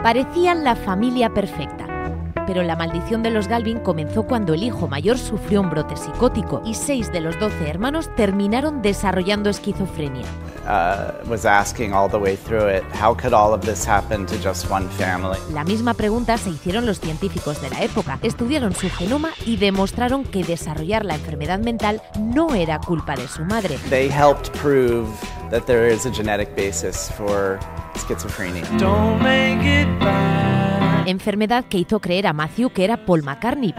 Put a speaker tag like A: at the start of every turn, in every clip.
A: Parecían la familia perfecta. Pero la maldición de los Galvin comenzó cuando el hijo mayor sufrió un brote psicótico y 6 de los 12 hermanos terminaron desarrollando esquizofrenia. La misma pregunta se hicieron los científicos de la época. Estudiaron su genoma y demostraron que desarrollar la enfermedad mental no era culpa de su madre.
B: They helped prove that there is a genetic basis for schizophrenia.
A: Don't make it bad. Enfermedad que hizo creer a Matthew que era Paul McCartney,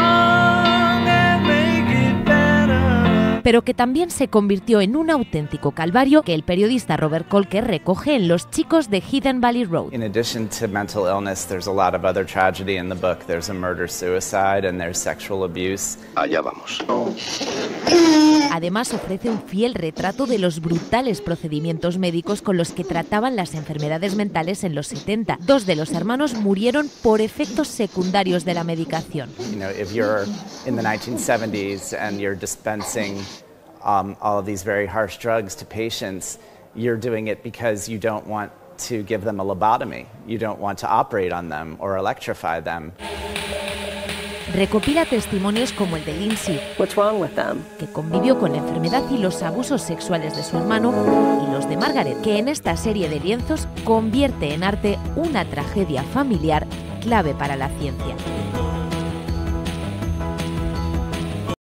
A: pero que también se convirtió en un auténtico calvario que el periodista Robert Kolker recoge en Los chicos de Hidden Valley Road.
B: In addition to mental illness, there's a lot of other tragedy in the book. There's a murder-suicide and there's sexual abuse.
C: Allá vamos.
A: Además, ofrece un fiel retrato de los brutales procedimientos médicos con los que trataban las enfermedades mentales en los 70. 2 de los hermanos murieron por efectos secundarios de la medicación.
B: You know, if you're in the 1970s and you're dispensing all of these very harsh drugs to patients, you're doing it because you don't want to give them a lobotomy. You don't want to operate on them or electrify them.
A: Recopila testimonios como el de Lindsay, que convivió con la enfermedad y los abusos sexuales de su hermano, y los de Margaret, que en esta serie de lienzos convierte en arte una tragedia familiar clave para la ciencia.